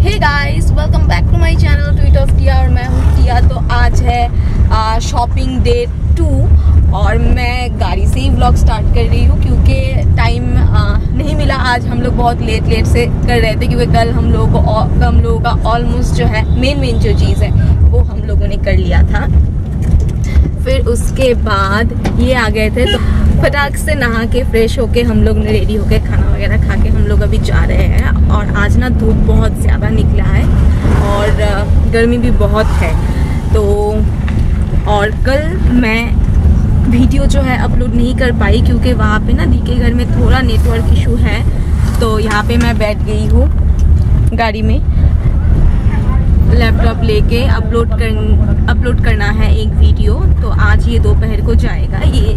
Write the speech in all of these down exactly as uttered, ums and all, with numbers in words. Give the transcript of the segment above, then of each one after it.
Hey guys, welcome back to my channel tweet of Tia और मैं हूँ टिया। तो आज है शॉपिंग डे टू और मैं गाड़ी से ही व्लॉग स्टार्ट कर रही हूँ क्योंकि टाइम नहीं मिला। आज हम लोग बहुत लेट लेट से कर रहे थे क्योंकि कल हम लोगों को हम लोगों का ऑलमोस्ट जो है मेन मेन जो चीज़ है वो हम लोगों ने कर लिया था। फिर उसके बाद ये आ गए थे तो फटाक से नहा के फ्रेश होके हम लोग ने रेडी होके खाना वगैरह खा के हम लोग अभी जा रहे हैं। और आज ना धूप बहुत ज़्यादा निकला है और गर्मी भी बहुत है। तो और कल मैं वीडियो जो है अपलोड नहीं कर पाई क्योंकि वहाँ पे ना दी के घर में थोड़ा नेटवर्क इशू है। तो यहाँ पे मैं बैठ गई हूँ गाड़ी में, लैपटॉप लेके अपलोड कर अपलोड करना है एक वीडियो। तो आज ये दोपहर को जाएगा, ये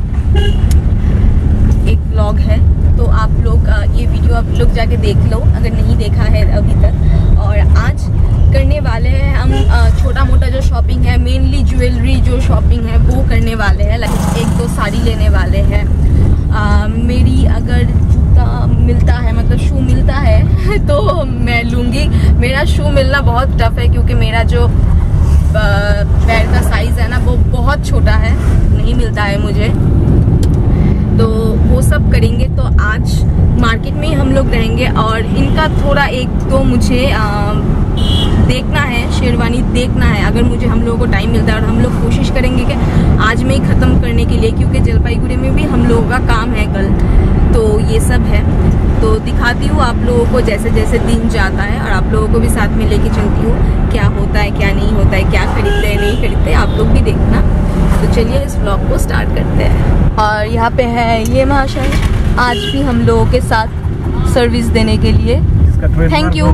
एक व्लॉग है। तो आप लोग ये वीडियो आप लोग जाके देख लो अगर नहीं देखा है अभी तक। और आज करने वाले हैं हम छोटा मोटा जो शॉपिंग है, मेनली ज्वेलरी जो शॉपिंग है वो करने वाले हैं। एक दो साड़ी लेने वाले हैं। आ, मेरी अगर जूता मिलता है मतलब शू मिलता है तो मैं लूँगी। मेरा शू मिलना बहुत टफ है क्योंकि मेरा जो पैर का साइज़ है ना वो बहुत छोटा है, नहीं मिलता है मुझे। तो वो सब करेंगे। तो आज मार्केट में ही हम लोग रहेंगे और इनका थोड़ा एक तो मुझे आ, देखना है, शेरवानी देखना है। अगर मुझे हम लोगों को टाइम मिलता है और हम लोग कोशिश करेंगे कि आज में ही ख़त्म करने के लिए क्योंकि जलपाईगुड़ी में भी हम लोगों का काम है कल। तो ये सब है, तो दिखाती हूँ आप लोगों को जैसे जैसे दिन जाता है और आप लोगों को भी साथ में लेके चलती हूँ क्या होता है क्या नहीं होता है, क्या खरीदते हैं नहीं खरीदते, आप लोग भी देखना। तो चलिए इस व्लॉग को स्टार्ट करते हैं। और यहाँ पे है ये महाशय आज भी हम लोगों के साथ सर्विस देने के लिए। Thank you.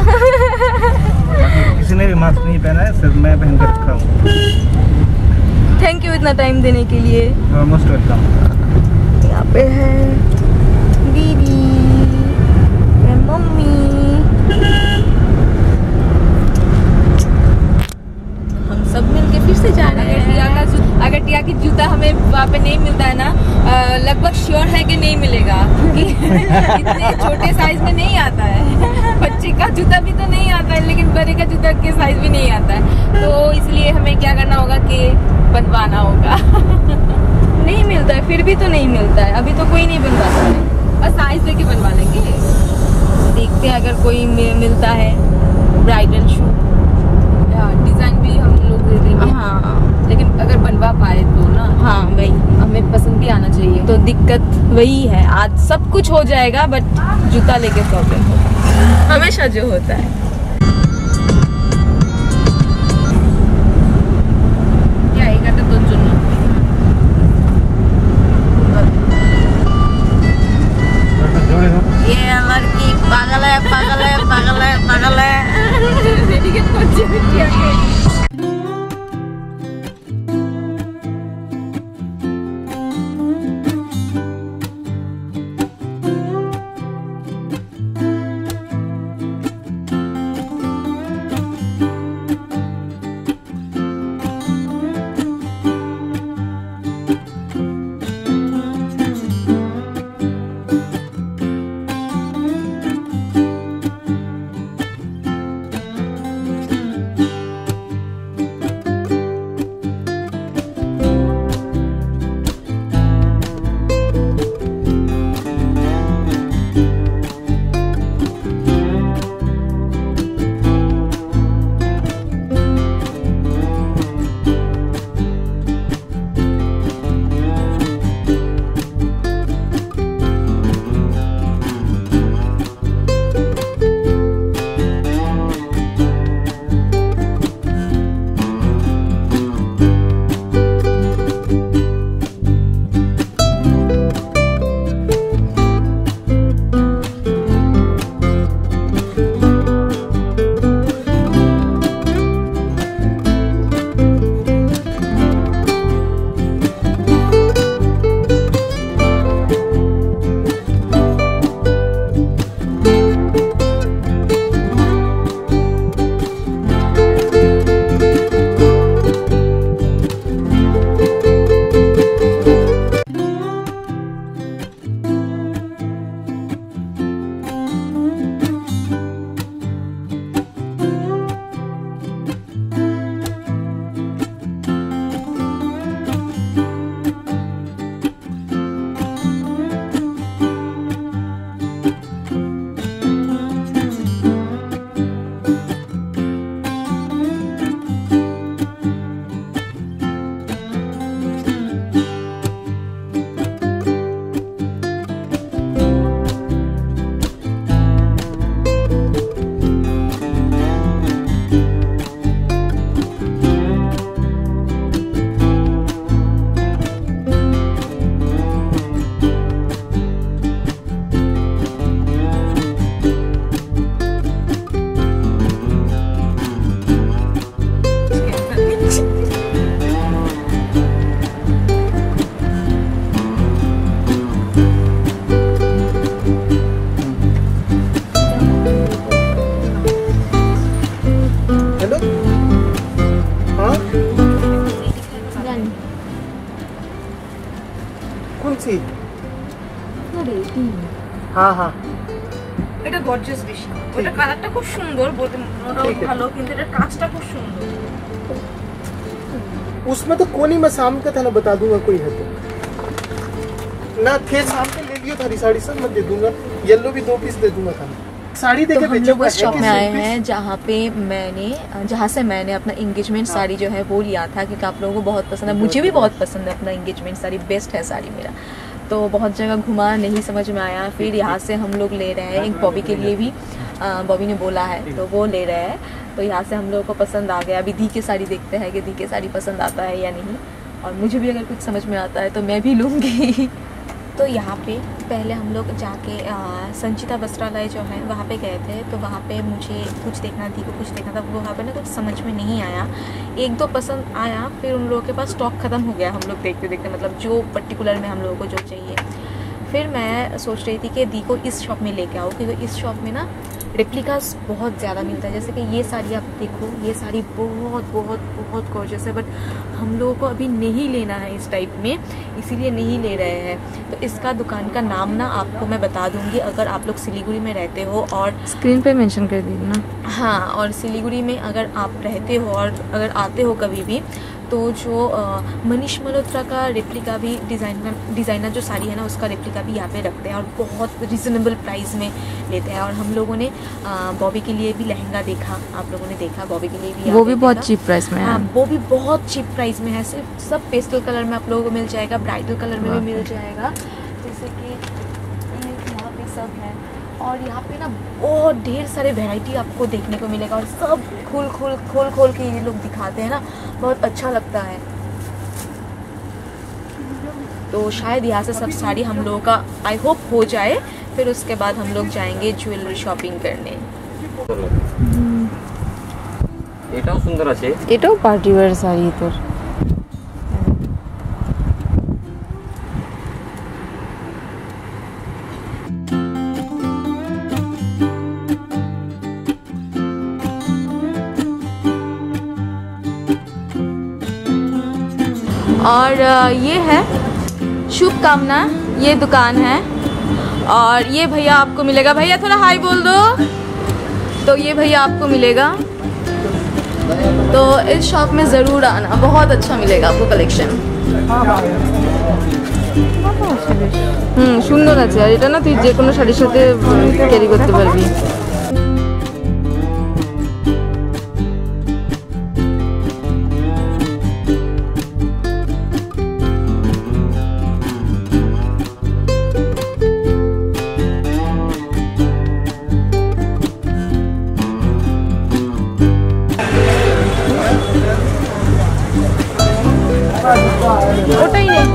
किसी ने भी मास्क नहीं पहना है, सिर्फ मैं पहन कर रखा हूँ। थैंक यू इतना टाइम देने के लिए। Most welcome. यहाँ पे है दीदी, मम्मी, हम सब मिलके फिर से जा रहे हैं। टिया का अगर टिया की जूता हमें वहाँ पे नहीं मिलता है ना, लगभग श्योर है कि नहीं मिलेगा क्योंकि इतने छोटे साइज में नहीं आता है। बच्चे का जूता भी तो नहीं आता है लेकिन बड़े का जूता के साइज भी नहीं आता है। तो इसलिए हमें क्या करना होगा कि बनवाना होगा। नहीं मिलता है, फिर भी तो नहीं मिलता है, अभी तो कोई नहीं बनवाता है। और साइज देके बनवा लेंगे, देखते हैं अगर कोई मिलता है ब्राइडल शू। डिजाइन भी हम लोग दे देंगे। हाँ, लेकिन अगर बनवा पाए तो ना। हाँ वही, हमें पसंद भी आना चाहिए। तो दिक्कत वही है, आज सब कुछ हो जाएगा बट जूता लेके प्रॉब्लम होगा हमेशा जो होता है। क्या आएगा तो तो चुनो। ये लड़की पागल है पागल है पागल है पागल है। বলছি। হ্যাঁ হ্যাঁ এটা গর্জিয়াস বেশি, ওটা কালারটা খুব সুন্দর, বলতে ওটাও ভালো, কিন্তু এটা কাজটা খুব সুন্দর। उसमें तो कोनी मैं शाम का था ना, बता दूंगा कोई है तो ना, थे शाम के ले लियो थारी साड़ी सब मैं दे दूंगा, येलो भी दो पीस दे दूंगा था। साड़ी तो देखे हम लोग उस शॉप में आए हैं जहाँ पे मैंने जहाँ से मैंने अपना इंगेजमेंट साड़ी जो है वो लिया था, क्योंकि आप लोगों को बहुत पसंद है, मुझे भी बहुत पसंद है अपना इंगेजमेंट साड़ी, बेस्ट है साड़ी मेरा। तो बहुत जगह घुमा, नहीं समझ में आया, फिर यहाँ से हम लोग ले रहे हैं, एक बॉबी के लिए भी बॉबी ने बोला है तो वो ले रहे हैं, तो यहाँ से हम लोगों को पसंद आ गया। अभी दी की साड़ी देखते हैं कि दी की साड़ी पसंद आता है या नहीं, और मुझे भी अगर कुछ समझ में आता है तो मैं भी लूँगी। तो यहाँ पे पहले हम लोग जाके आ, संचिता वस्त्रालय जो है वहाँ पे गए थे, तो वहाँ पे मुझे कुछ देखना थी, कुछ देखना था, वहाँ पे ना कुछ समझ में नहीं आया, एक दो पसंद आया, फिर उन लोगों के पास स्टॉक ख़त्म हो गया, हम लोग देखते देखते, मतलब जो पर्टिकुलर में हम लोगों को जो चाहिए। फिर मैं सोच रही थी कि दी को इस शॉप में लेके आओ, क्योंकि इस शॉप में ना रेप्लिकास बहुत ज़्यादा मिलता है। जैसे कि ये साड़ी आप देखो, ये साड़ी बहुत बहुत बहुत गॉर्जियस है, बट हम लोगों को अभी नहीं लेना है इस टाइप में, इसीलिए नहीं ले रहे हैं। तो इसका दुकान का नाम ना आपको मैं बता दूंगी, अगर आप लोग सिलीगुड़ी में रहते हो, और स्क्रीन पे मेंशन कर दीजिए ना। हाँ, और सिलीगुड़ी में अगर आप रहते हो और अगर आते हो कभी भी, तो जो मनीष मल्होत्रा का रेप्लिका भी डिज़ाइनर डिज़ाइनर जो साड़ी है ना, उसका रेप्लिका भी यहाँ पे रखते हैं और बहुत रिजनेबल प्राइस में लेते हैं। और हम लोगों ने बॉबी के लिए भी लहंगा देखा, आप लोगों ने देखा, बॉबी के लिए भी वो भी बहुत चीप प्राइस में है। हाँ, वो भी बहुत चीप प्राइस में है, सिर्फ सब पेस्टल कलर में आप लोगों को मिल जाएगा, ब्राइडल कलर में भी मिल जाएगा, जैसे कि यहाँ पे सब है। और यहाँ पे ना बहुत ढेर सारे वैरायटी आपको देखने को मिलेगा, और सब खोल खोल खोल खोल के ये लोग दिखाते हैं ना, बहुत अच्छा लगता है। तो शायद यहाँ से सब साड़ी हम लोगों का आई होप हो जाए, फिर उसके बाद हम लोग जाएंगे ज्वेलरी शॉपिंग करने। এটাও সুন্দর আছে, এটাও পার্টি ওয়্যার শাড়ি তোর। और ये है शुभकामना, ये दुकान है, और ये भैया आपको मिलेगा, भैया थोड़ा हाय बोल दो, तो ये भैया आपको मिलेगा। तो इस शॉप में ज़रूर आना, बहुत अच्छा मिलेगा आपको कलेक्शन। হুম সুন্দর আছে, আর এটা না তুই যে কোনো শাড়ির সাথে ক্যারি করতে পারবি। ওটাই নেই।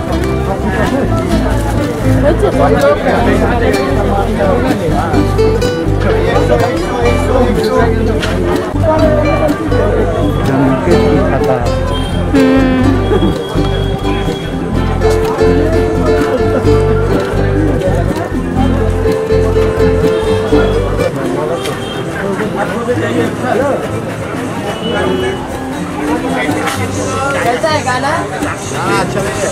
হয়েছে रहता है। कैसा है गाना? हाँ अच्छा है।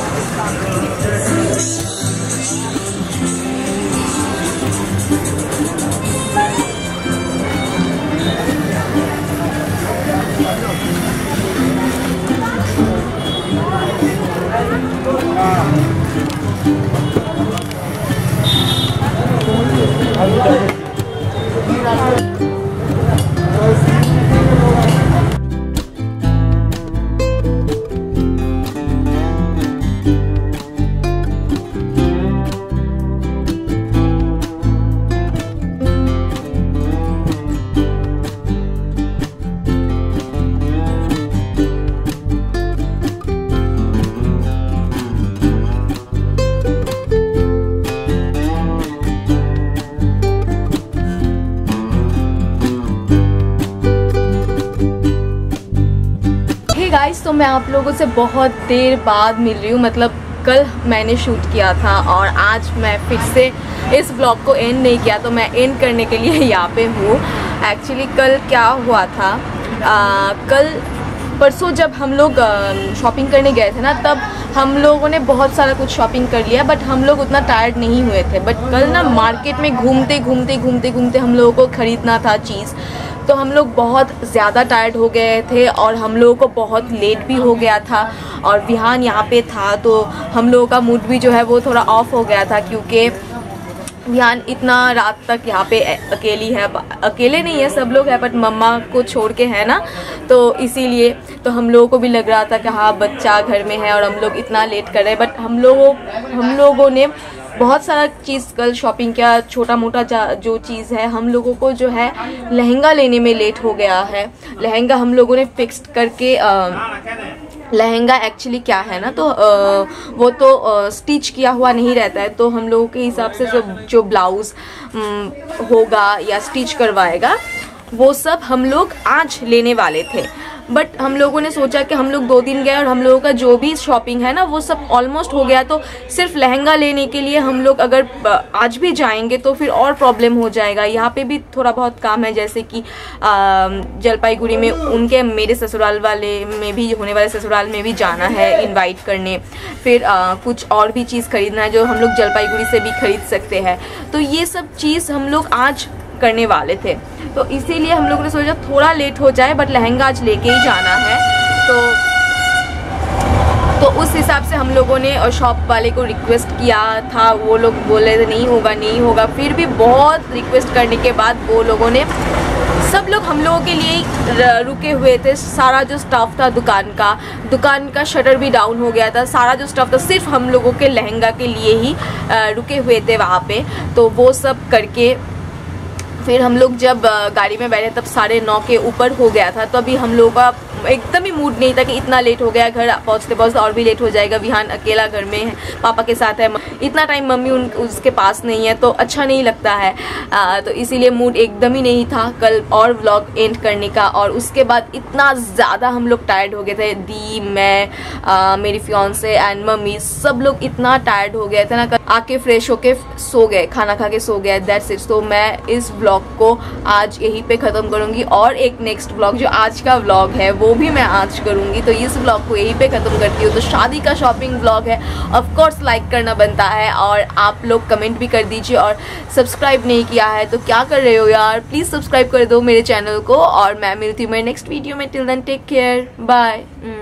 गाइस, तो मैं आप लोगों से बहुत देर बाद मिल रही हूँ। मतलब कल मैंने शूट किया था और आज मैं फिर से इस ब्लॉग को एंड नहीं किया, तो मैं एंड करने के लिए यहाँ पे हूँ। एक्चुअली कल क्या हुआ था, आ, कल परसों जब हम लोग शॉपिंग करने गए थे ना, तब हम लोगों ने बहुत सारा कुछ शॉपिंग कर लिया, बट हम लोग उतना टायर्ड नहीं हुए थे। बट कल ना मार्केट में घूमते घूमते घूमते घूमते हम लोगों को ख़रीदना था चीज़, तो हम लोग बहुत ज़्यादा टायर्ड हो गए थे और हम लोगों को बहुत लेट भी हो गया था। और विहान यहाँ पे था तो हम लोगों का मूड भी जो है वो थोड़ा ऑफ हो गया था, क्योंकि विहान इतना रात तक यहाँ पे अकेली है। अकेले नहीं है, सब लोग हैं, बट मम्मा को छोड़ के है ना, तो इसीलिए तो हम लोगों को भी लग रहा था कि हाँ बच्चा घर में है और हम लोग इतना लेट कर रहे हैं। बट हम लोगों हम लोगों ने बहुत सारा चीज़ कल शॉपिंग किया, छोटा मोटा जो चीज़ है। हम लोगों को जो है लहंगा लेने में लेट हो गया है। लहंगा हम लोगों ने फिक्स करके आ, लहंगा एक्चुअली क्या है ना, तो आ, वो तो आ, स्टिच किया हुआ नहीं रहता है, तो हम लोगों के हिसाब से जो जो ब्लाउज़ होगा या स्टिच करवाएगा वो सब हम लोग आज लेने वाले थे। बट हम लोगों ने सोचा कि हम लोग दो दिन गए और हम लोगों का जो भी शॉपिंग है ना वो सब ऑलमोस्ट हो गया, तो सिर्फ लहंगा लेने के लिए हम लोग अगर आज भी जाएंगे तो फिर और प्रॉब्लम हो जाएगा। यहाँ पे भी थोड़ा बहुत काम है, जैसे कि जलपाईगुड़ी में उनके मेरे ससुराल वाले में भी होने वाले ससुराल में भी जाना है इनवाइट करने, फिर आ, कुछ और भी चीज़ खरीदना है जो हम लोग जलपाईगुड़ी से भी खरीद सकते हैं। तो ये सब चीज़ हम लोग आज करने वाले थे, तो इसीलिए हम लोगों ने सोचा थोड़ा लेट हो जाए, बट लहंगा आज लेके ही जाना है। तो तो उस हिसाब से हम लोगों ने और शॉप वाले को रिक्वेस्ट किया था, वो लोग बोले थे नहीं होगा नहीं होगा। फिर भी बहुत रिक्वेस्ट करने के बाद वो लोगों ने, सब लोग हम लोगों के लिए ही रुके हुए थे। सारा जो स्टाफ था दुकान का दुकान का शटर भी डाउन हो गया था, सारा जो स्टाफ था सिर्फ हम लोगों के लहंगा के लिए ही रुके हुए थे वहाँ पे। तो वो सब करके फिर हम लोग जब गाड़ी में बैठे तब साढ़े नौ के ऊपर हो गया था। तो अभी हम लोगों का एकदम ही मूड नहीं था कि इतना लेट हो गया, घर पहुंचते पहुंचते और भी लेट हो जाएगा। विहान अकेला घर में है, पापा के साथ है, इतना टाइम मम्मी उन उसके पास नहीं है, तो अच्छा नहीं लगता है। आ, तो इसीलिए मूड एकदम ही नहीं था कल और व्लॉग एंड करने का। और उसके बाद इतना ज़्यादा हम लोग टायर्ड हो गए थे, दी, मैं, आ, मेरी फियांसे एंड मम्मी, सब लोग इतना टायर्ड हो गए थे ना, आके फ्रेश होके सो गए, खाना खा के सो गए, दैट्स इट। तो मैं इस व्लॉग को आज यहीं पे ख़त्म करूँगी और एक नेक्स्ट व्लॉग जो आज का व्लॉग है वो भी मैं आज करूँगी। तो इस व्लॉग को यहीं पे ख़त्म करती हूँ। तो शादी का शॉपिंग व्लॉग है, ऑफ कोर्स लाइक करना बनता है और आप लोग कमेंट भी कर दीजिए। और सब्सक्राइब नहीं किया है तो क्या कर रहे हो यार, प्लीज़ सब्सक्राइब कर दो मेरे चैनल को। और मैं मिलती हूँ मेरे नेक्स्ट वीडियो में। Till then take care, bye.